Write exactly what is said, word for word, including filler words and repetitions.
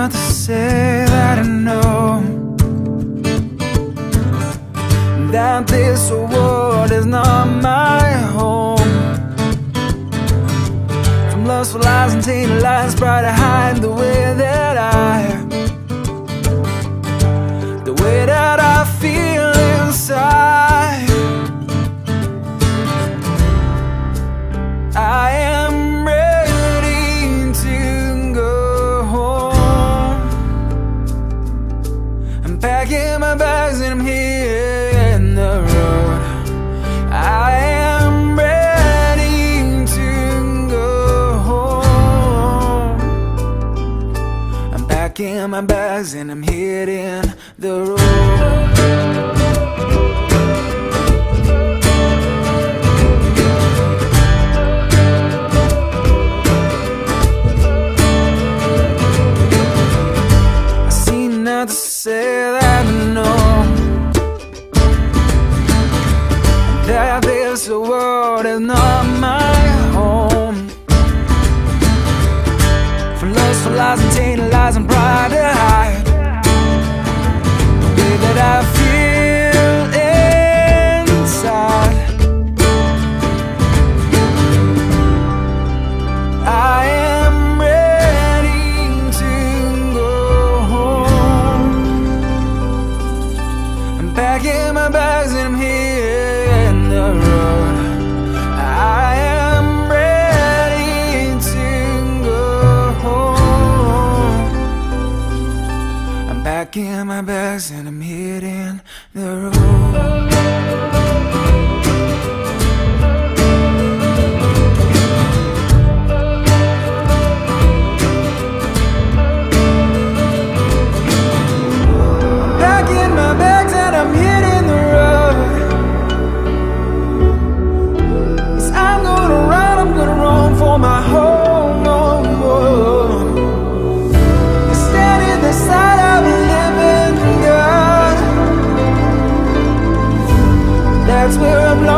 not to say that I know that this world is not my home. From lustful eyes and tainted lies, try to hide the way that I, the way that I feel inside. I am ready to go home. I'm packing my bags and I'm hitting the road. I am ready to go home. I'm packing my bags and I'm hitting the road. Not to say that I know that this world is not my home. For lustful lies and tainted lies and pride to hide the way that I feel inside. I am ready to go home. I'm packing my bags and I'm hitting the road. I am ready to go home. I'm packing my bags and I'm hitting the road. My home, oh, oh. You stand in the sight of a living God. That's where I'm